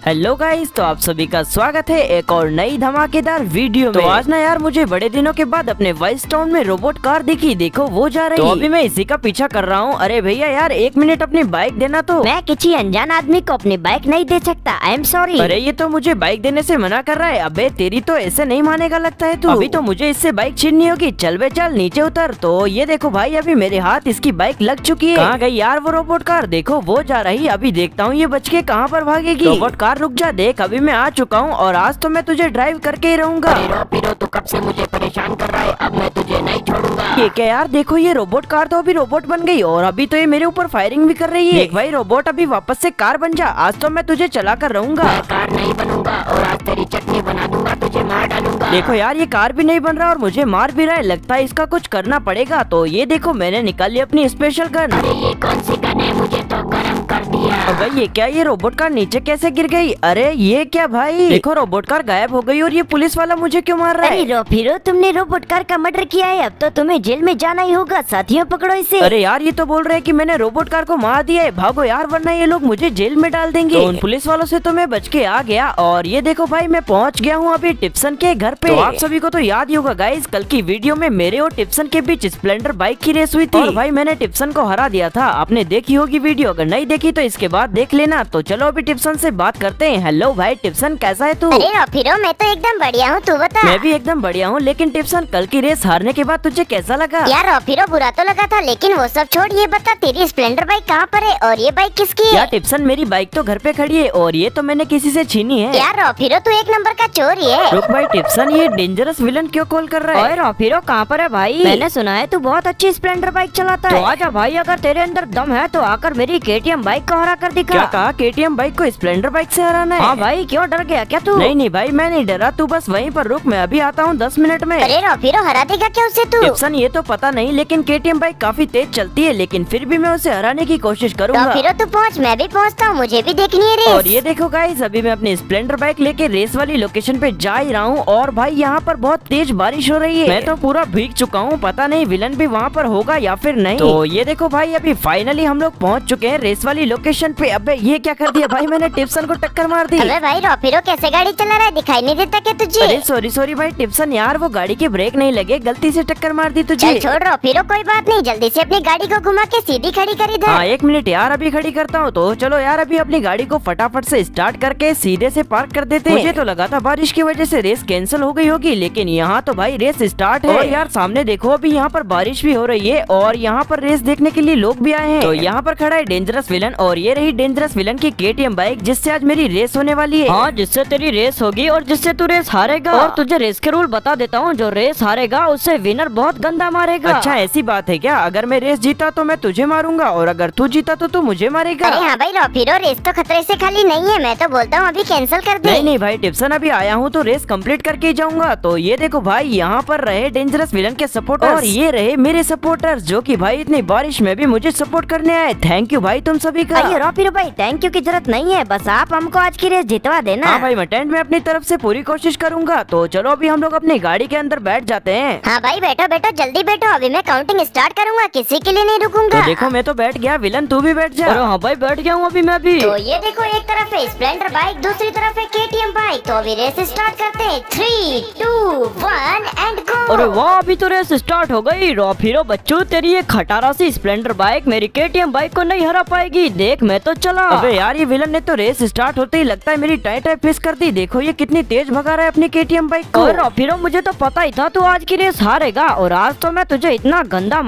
Hello guys, तो आप सभी का स्वागत है एक और नई धमाकेदार वीडियो में। तो आज ना यार मुझे बड़े दिनों के बाद अपने वाइस टाउन में रोबोट कार दिखी। देखो वो जा रही है। तो अभी मैं इसी का पीछा कर रहा हूँ। अरे भैया यार 1 मिनट अपनी बाइक देना। तो मैं किसी अनजान आदमी को अपनी बाइक नहीं दे सकता। I am sorry. अरे ये तो मुझे बाइक देने से मना कर रहा है। अबे तेरी तो ऐसे नहीं मानेगा लगता है तू। अभी तो मुझे इससे बाइक छीननी होगी। चल बे चल नीचे उतर। तो ये देखो भाई अभी मेरे हाथ इसकी बाइक लग चुकी है। कहाँ गई यार वो रोबोट कार? देखो वो जा रही। अभी देखता हूँ ये बच के कहाँ पर भागेगी। रोबोट कार रुक जा, देख अभी मैं आ चुका हूँ और आज तो मैं तुझे ड्राइव करके ही रहूंगा। पिरो तू कब से मुझे परेशान कर रहा है, अब मैं तुझे नहीं छोड़ूंगा। ये क्या यार, देखो ये रोबोट कार तो अभी रोबोट बन गई और अभी तो ये मेरे ऊपर फायरिंग भी कर रही है। देख भाई रोबोट अभी वापस से कार बन जा। आज तो मैं तुझे चला कर रहूंगा। मैं कार नहीं बनूंगा और आज तेरी चटनी बना दूंगा, तुझे मार डालूंगा। देखो यार ये कार भी नहीं बन रहा और मुझे मार भी रहा है। लगता है इसका कुछ करना पड़ेगा। तो ये देखो मैंने निकाल ली अपनी स्पेशल गन। अरे ये कौन सी गन है, मुझे तो गरम कर दिया। अबे ये क्या, ये रोबोट कार नीचे कैसे गिर गई? अरे ये क्या भाई, देखो रोबोट कार गायब हो गई और ये पुलिस वाला मुझे क्यों मार रहा है? अरे फिरो तुमने रोबोट कार का मर्डर किया है, अब तो तुम्हें जेल में जाना ही होगा। साथियों पकड़ो इसे। अरे यार ये तो बोल रहे हैं कि मैंने रोबोट कार को मार दिया है। भागो यार वरना ये लोग मुझे जेल में डाल देंगे। तो उन पुलिस वालों से तो मैं बच के आ गया और ये देखो भाई मैं पहुंच गया हूँ अभी टिप्सन के घर पे। तो आप सभी को तो याद ही होगा गाइस, कल की वीडियो में मेरे और टिप्सन के बीच स्प्लेंडर बाइक की रेस हुई थी और भाई मैंने टिप्सन को हरा दिया था। आपने देखी होगी वीडियो, अगर नहीं देखी तो इसके बाद देख लेना। तो चलो अभी टिप्सन से बात करते हैं। हेलो भाई टिप्सन, कैसा है तू? अरे फिरो मैं तो एकदम बढ़िया हूँ, तू बता। मैं भी एकदम बढ़िया हूँ। लेकिन टिप्सन कल की रेस हारने के बाद तुझे कैसा लगा? यार फिरो बुरा तो लगा था, लेकिन वो सब छोड़, ये बता तेरी स्प्लेंडर बाइक कहाँ पर है और ये बाइक किसकी है? यार टिप्सन मेरी बाइक तो घर पे खड़ी है और ये तो मैंने किसी से छीनी है। यार फिरो तू एक नंबर का चोर है। रुक भाई टिप्सन, ये डेंजरस विलन क्यों कॉल कर रहा है? और फिरो कहाँ पर है भाई? मैंने सुना है तू बहुत अच्छी स्प्लेंडर बाइक चलाता है। तो आजा भाई, अगर तेरे अंदर दम है तो आकर मेरी KTM बाइक को हरा कर दिखा। क्या कहा? KTM बाइक को स्प्लेंडर बाइक से हराना है? हाँ भाई, क्यों डर गया क्या तू? नहीं भाई मैं नहीं डरा, तू बस वहीं पर रुक, मैं अभी आता हूँ 10 मिनट में। अरे फिरो हरा देगा क्या उसे तू? टिप्सन ये तो पता नहीं, लेकिन KTM बाइक काफी तेज चलती है, लेकिन फिर भी मैं उसे हराने की कोशिश करूंगा। तो फिरो तू पहुँच, मैं भी पहुँचता हूँ, मुझे भी देखनी है रेस। और ये देखो गाइस अभी मैं अपनी स्प्लेंडर बाइक लेके रेस वाली लोकेशन पे जा ही रहा हूँ और भाई यहाँ पर बहुत तेज बारिश हो रही है। मैं तो पूरा भीग चुका हूँ, पता नहीं विलन भी वहाँ पर होगा या फिर नहीं। तो ये देखो भाई अभी फाइनली हम लोग पहुँच चुके हैं रेस वाली लोकेशन पे। अबे ये क्या कर दिया भाई, मैंने टिप्सन को टक्कर मार दी। अबे भाई फिरो कैसे गाड़ी चला रहा है, दिखाई नहीं देता क्या तुझे? अरे सॉरी भाई टिप्सन, यार वो गाड़ी के ब्रेक नहीं लगे, गलती से टक्कर मार दी तुझे। चल छोड़ फिरो, कोई बात नहीं, जल्दी से अपनी गाड़ी को घुमा के सीधी खड़ी कर इधर। हाँ 1 मिनट यार अभी खड़ी करता हूँ। तो चलो यार अभी अपनी गाड़ी को फटाफट से स्टार्ट करके सीधे से पार्क कर देते हैं। मुझे तो लगा था बारिश की वजह से रेस कैंसिल हो गई होगी, लेकिन यहाँ तो भाई रेस स्टार्ट है। और यार सामने देखो अभी यहाँ पर बारिश भी हो रही है और यहाँ पर रेस देखने के लिए लोग भी आए हैं। तो यहाँ पर खड़ा है डेंजरस विलन और ये रही डेंजरस विलन की KTM बाइक, जिससे आज मेरी रेस होने वाली है। हाँ जिससे तेरी रेस होगी और जिससे तू रेस हारेगा। और तुझे रेस के रूल बता देता हूँ, जो रेस हारेगा उससे विनर बहुत गंदा मारेगा। अच्छा ऐसी बात है क्या? अगर मैं रेस जीता तो मैं तुझे मारूंगा और अगर तू जीता तो तू मुझे मारेगा। अरे हाँ भाई फिरो, रेस तो खतरे से खाली नहीं है, मैं तो बोलता हूँ अभी कैंसिल कर दे। नहीं भाई टिप्सन, अभी आया हूँ तो रेस कंप्लीट करके ही जाऊंगा। तो ये देखो भाई यहाँ पर रहे डेंजरस विलन के सपोर्टर्स और ये रहे मेरे सपोर्टर्स, जो कि भाई इतनी बारिश में भी मुझे सपोर्ट करने आए। थैंक यू भाई तुम सभी का। अरे फिरो भाई थैंक यू की जरूरत नहीं है, बस आप हमको आज की रेस जितवा देना। हाँ भाई मैं टेंट में अपनी तरफ से पूरी कोशिश करूंगा। तो चलो अभी हम लोग अपनी गाड़ी के अंदर बैठ जाते हैं। हाँ भाई बैठो बैठो, जल्दी बैठो, अभी मैं काउंटिंग स्टार्ट करूंगा, किसी के लिए नहीं रुकूंगा। तो देखो मैं तो बैठ गया, विलन तू भी बैठ जा। अरे हाँ भाई बैठ गया हूँ अभी मैं भी। तो ये देखो एक तरफ है स्प्लेंडर बाइक, दूसरी तरफ है KTM बाइक। तो अभी रेस स्टार्ट करते हैं, 3, 2, 1 एंड गो। अरे वाह अभी तो रेस स्टार्ट हो गई। फिरो बच्चों, तेरी ये खटारा सी स्प्लेंडर बाइक मेरी KTM बाइक को नहीं हरा पाएगी। देख मैं तो चला। अबे यार ये विलन ने तो रेस स्टार्ट होते ही लगता है मेरी टायर फिस कर दी। देखो ये कितनी तेज भगा रहा है अपनी KTM बाइक को। और फिरो मुझे तो पता ही था तू आज की रेस हारेगा और आज तो मैं तुझे इतना गंदा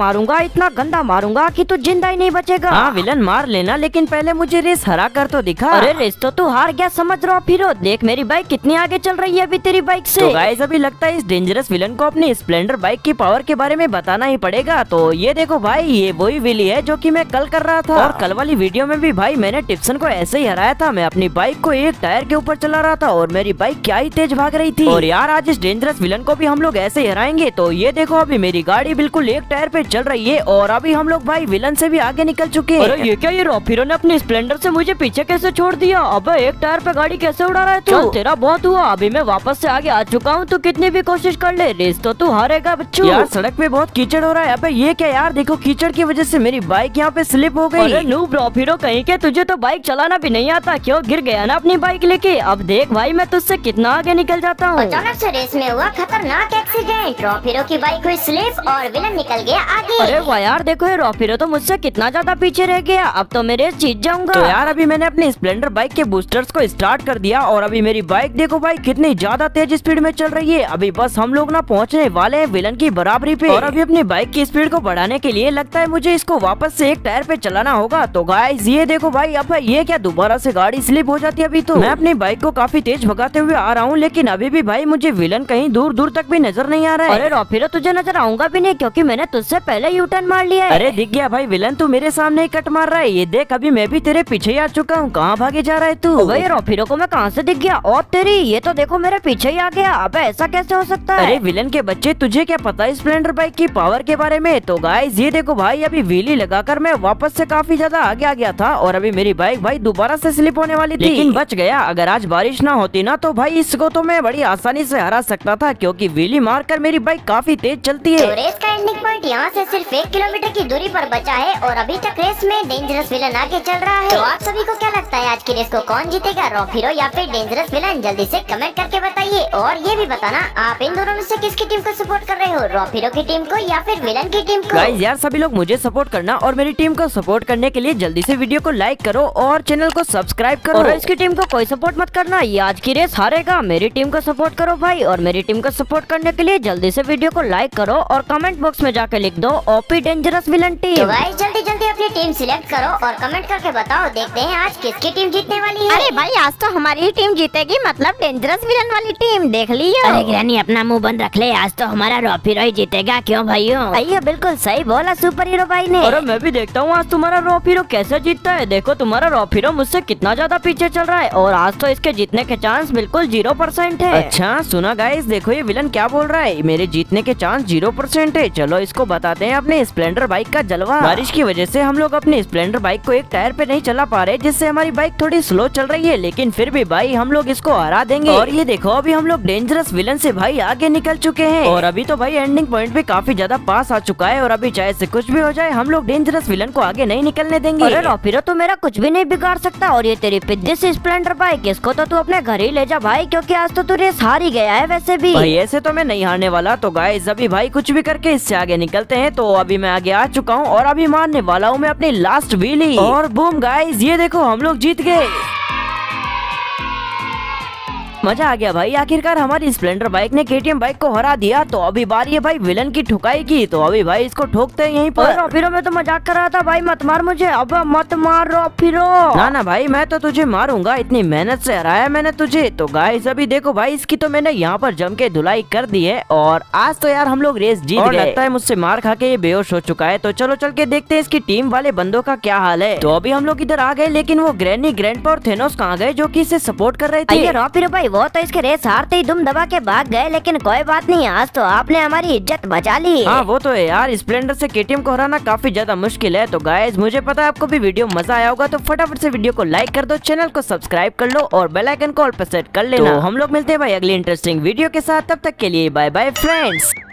मारूंगा कि तू जिंदा ही नहीं बचेगा। हाँ विलन मार लेना, लेकिन पहले मुझे रेस हरा कर तो दिखा। अरे रेस तो तू हार गया समझ रहा फिरो, देख मेरी बाइक कितनी आगे चल रही है अभी तेरी बाइक से। तो गाइस अभी लगता है इस डेंजरस विलन को अपनी स्प्लेंडर बाइक की पावर के बारे में बताना ही पड़ेगा। तो ये देखो भाई ये वही विली है जो कि मैं कल कर रहा था और कल वाली वीडियो में भी भाई मैंने टिप्सन को ऐसे ही हराया था। मैं अपनी बाइक को एक टायर के ऊपर चला रहा था और मेरी बाइक क्या ही तेज भाग रही थी। और यार आज इस डेंजरस विलन को भी हम लोग ऐसे ही हराएंगे। तो ये देखो अभी मेरी गाड़ी बिल्कुल एक टायर पे चल रही है और अभी हम लोग भाई विलन से भी आगे निकल चुके हैं। अरे ये क्या, ये फिरो ने अपनी स्प्लेंडर से मुझे पीछे कैसे छोड़ दिया? अबे एक टायर पे गाड़ी कैसे उड़ा रहा है तू? तेरा बहुत हुआ, अभी मैं वापस से आगे आ चुका हूँ। तू कितनी भी कोशिश कर ले, रेस तो तू हारेगा बच्चों। यार सड़क पे बहुत कीचड़ हो रहा है। अबे ये क्या यार, देखो कीचड़ की वजह से मेरी बाइक यहाँ पे स्लिप हो गई। अरे नूब फिरो कहीं के, तुझे तो बाइक चलाना भी नहीं आता, क्यों गिर गया ना अपनी बाइक लेके। अब देख भाई मैं तुझसे कितना आगे निकल जाता हूँ। अचानक से रेस में हुआ खतरनाक एक्सीडेंट, रॉफिरो की बाइक हुई स्लिप और विलन निकल गया आगे। अरे वाह यार, देखो ये रॉफिरो तो मुझसे कितना ज्यादा पीछे रह गया, अब तो मैं रेस जीत जाऊंगा। तो यार अभी मैंने अपनी स्प्लेंडर बाइक के बूस्टर्स को स्टार्ट कर दिया और अभी मेरी बाइक देखो भाई कितनी ज्यादा तेज स्पीड में चल रही है। अभी बस हम लोग ना पहुंचने वाले हैं विलन की बराबरी पे। और अभी अपनी बाइक की स्पीड को बढ़ाने के लिए लगता है मुझे इसको वापस से एक टायर पे चलाना होगा। तो गाइस ये देखो भाई, अब ये क्या दोबारा से गाड़ी स्लिप हो जाती है। अभी तो मैं अपनी बाइक को काफी तेज भगाते हुए आ रहा हूँ, लेकिन अभी भी भाई मुझे विलन कहीं दूर दूर तक भी नजर नहीं आ रहा है। अरे रॉफिरो तुझे नजर आऊंगा भी नहीं, क्योंकि मैंने तुझसे पहले यू टर्न मार लिया है। अरे दिख गया भाई, विलन तू मेरे सामने ही कट मार रहा है। ये देख अभी मैं भी तेरे पीछे ही आ चुका हूँ, कहाँ भागे जा रहा है तू? भाई रॉफिरो को मैं कहाँ से दिख गया? और तेरी ये तो देखो मेरे पीछे ही आ गया। अबे ऐसा कैसे हो सकता है? अरे विलन के बच्चे, तुझे क्या पता है स्प्लेंडर बाइक की पावर के बारे में? तो गाइस ये देखो भाई, अभी व्हीली लगाकर मैं वापस से काफी ज्यादा आगे आ गया था और अभी मेरी बाइक भाई दोबारा से स्लिप होने वाली थी, लेकिन बच गया। अगर आज बारिश ना होती ना तो भाई इसको तो मैं बड़ी आसानी से हरा सकता था, क्योंकि व्हीली मारकर मेरी बाइक काफी तेज चलती है। तो रेस का एंडिंग पॉइंट यहाँ से सिर्फ 1 किलोमीटर की दूरी पर बचा है और अभी तक रेस में डेंजरस विलन आगे चल रहा है। तो आप सभी को क्या लगता है आज की रेस को कौन जीतेगा, रॉफिरो या फिर डेंजरस विलन? जल्दी से कमेंट करके बताइए और ये भी बताना आप इन दोनों में से किसकी टीम को सपोर्ट कर रहे हो, रॉफिरो की टीम को या फिर विलन की टीम को? गाइस यार सभी लोग मुझे सपोर्ट करना और मेरी टीम को सपोर्ट करने के लिए जल्दी से वीडियो को लाइक करो और चैनल को सब्सक्राइब करो। और इसकी टीम को कोई सपोर्ट मत करना, ये आज की रेस हारेगा। मेरी टीम को सपोर्ट करो भाई, और मेरी टीम को सपोर्ट करने के लिए जल्दी से वीडियो को लाइक करो और कमेंट बॉक्स में जाकर लिख दो ओपी डेंजरस विलन तो टीम। गाइस जल्दी जल्दी अपनी टीम सिलेक्ट करो और कमेंट करके बताओ, देखते हैं आज किसकी टीम जीतने वाली है। अरे भाई आज तो हमारी ही टीम जीतेगी, मतलब डेंजरस विलन वाली टीम, देख लियो। अरे ग्रैनी अपना मुंह बंद रख ले, आज तो हमारा रॉफिरो ही जीतेगा, क्यों भाइयों? भैया बिल्कुल सही बोला सुपर हीरो भाई ने। और मैं भी देखता हूँ आज तुम्हारा रॉफिरो कैसे जीतता है। देखो तुम्हारा रॉफिरो मुझसे कितना ज्यादा पीछे चल रहा है और आज तो इसके जीतने के चांस बिल्कुल 0% है। अच्छा सुना गाइस, देखो ये विलन क्या बोल रहा है, मेरे जीतने के चांस 0% है। चलो इसको बताते हैं अपने स्प्लेंडर बाइक का जलवा। बारिश की वजह से हम लोग अपनी स्प्लेंडर बाइक को एक टायर पे नहीं चला पा रहे, जिससे हमारी बाइक थोड़ी स्लो चल रही है, लेकिन फिर भी भाई हम लोग इसको हरा देंगे। और ये देखो अभी हम लोग डेंजरस विलन से भाई आगे निकल चुके हैं और अभी तो भाई एंडिंग पॉइंट भी काफी ज्यादा पास आ चुका है और अभी चाहे से कुछ भी हो जाए हम लोग डेंजरस विलन को आगे नहीं निकलने देंगे। अरे रॉफिरो तो मेरा कुछ भी नहीं बिगाड़ सकता, और ये तेरी पिद्दी सी स्प्लेंडर बाइक, इसको तो तू अपने घर ही ले जा भाई, क्योंकि आज तो तू रेस हार ही गया है वैसे भी। भाई ऐसे तो मैं नहीं हारने वाला। तो गाइस अभी भाई कुछ भी करके इससे आगे निकलते हैं। तो अभी मैं आगे आ चुका हूँ और अभी मारने वाला हूँ मैं अपनी लास्ट व्हीली और बूम गाइस ये देखो हम लोग जीत गए। मजा आ गया भाई, आखिरकार हमारी स्प्लेंडर बाइक ने केटीएम बाइक को हरा दिया। तो अभी बारी है भाई विलन की ठुकाई की, तो अभी भाई इसको ठोकते हैं यहीं पर। रॉफिरो मैं तो मजाक कर रहा था भाई, मत मार मुझे, अब मत मार रॉफिरो। ना ना भाई मैं तो तुझे मारूंगा, इतनी मेहनत से हराया मैंने तुझे। तो गाइस अभी देखो भाई इसकी तो मैंने यहाँ पर जम के धुलाई कर दी है और आज तो यार हम लोग रेस जीत गए। लगता है मुझसे मार खा के ये बेहोश हो चुका है। तो चलो चल के देखते हैं इसकी टीम वाले बंदों का क्या हाल है। तो अभी हम लोग इधर आ गए, लेकिन वो ग्रैनी, ग्रैंडपा और थेनोस कहाँ गए जो की इसे सपोर्ट कर रहे थे? रॉफिरो भाई वो तो इसके रेस हारते ही दुम दबा के भाग गए, लेकिन कोई बात नहीं, आज तो आपने हमारी इज्जत बचा ली। हाँ वो तो है यार, स्प्लेंडर से केटीएम को हराना काफी ज्यादा मुश्किल है। तो गाइस मुझे पता है आपको भी वीडियो मजा आया होगा, तो फटाफट से वीडियो को लाइक कर दो, चैनल को सब्सक्राइब कर लो और बेल आइकन को ऑल पर सेट कर लेना। तो हम लोग मिलते हैं भाई अगली इंटरेस्टिंग वीडियो के साथ, तब तक के लिए बाय बाय फ्रेंड्स।